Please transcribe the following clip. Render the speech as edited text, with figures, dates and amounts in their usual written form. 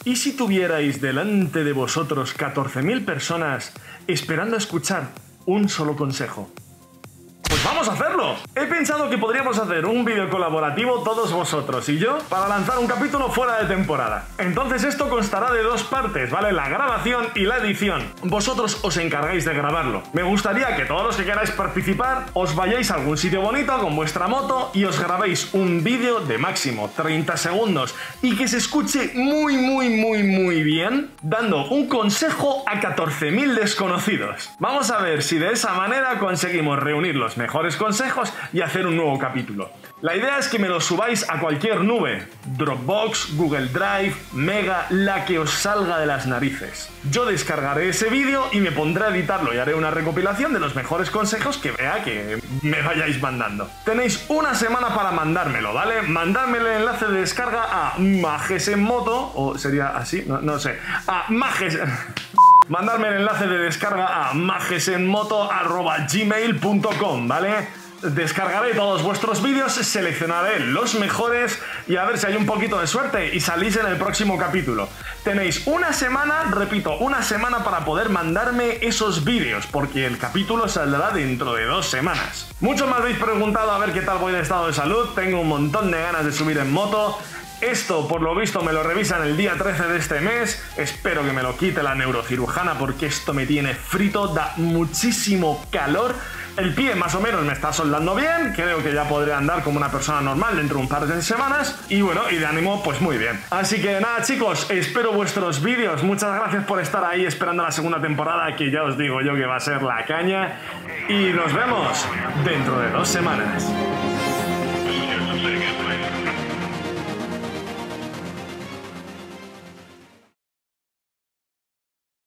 ¿Y si tuvierais delante de vosotros 14.000 personas esperando a escuchar un solo consejo? Pues vamos a hacerlo. He pensado que podríamos hacer un vídeo colaborativo todos vosotros y yo para lanzar un capítulo fuera de temporada. Entonces esto constará de dos partes, ¿vale? La grabación y la edición. Vosotros os encargáis de grabarlo. Me gustaría que todos los que queráis participar os vayáis a algún sitio bonito con vuestra moto y os grabéis un vídeo de máximo 30 segundos y que se escuche muy bien dando un consejo a 14.000 desconocidos. Vamos a ver si de esa manera conseguimos reunir los mejores consejos y hacer un nuevo capítulo. La idea es que me lo subáis a cualquier nube, Dropbox, Google Drive, Mega, la que os salga de las narices. Yo descargaré ese vídeo y me pondré a editarlo y haré una recopilación de los mejores consejos que vea que me vayáis mandando. Tenéis una semana para mandármelo, ¿vale? Mandadme el enlace de descarga a Majes en Moto, o sería así, no sé, a Majes... Mandarme el enlace de descarga a majesenmoto@gmail.com, ¿vale? Descargaré todos vuestros vídeos, seleccionaré los mejores y a ver si hay un poquito de suerte y salís en el próximo capítulo. Tenéis una semana, repito, una semana para poder mandarme esos vídeos, porque el capítulo saldrá dentro de 2 semanas. Muchos me habéis preguntado a ver qué tal voy de estado de salud, tengo un montón de ganas de subir en moto. Esto, por lo visto, me lo revisan el día 13 de este mes. Espero que me lo quite la neurocirujana porque esto me tiene frito, da muchísimo calor. El pie más o menos me está soldando bien, creo que ya podré andar como una persona normal dentro de un par de semanas. Y bueno, y de ánimo pues muy bien. Así que nada chicos, espero vuestros vídeos. Muchas gracias por estar ahí esperando la segunda temporada, que ya os digo yo que va a ser la caña. Y nos vemos dentro de 2 semanas.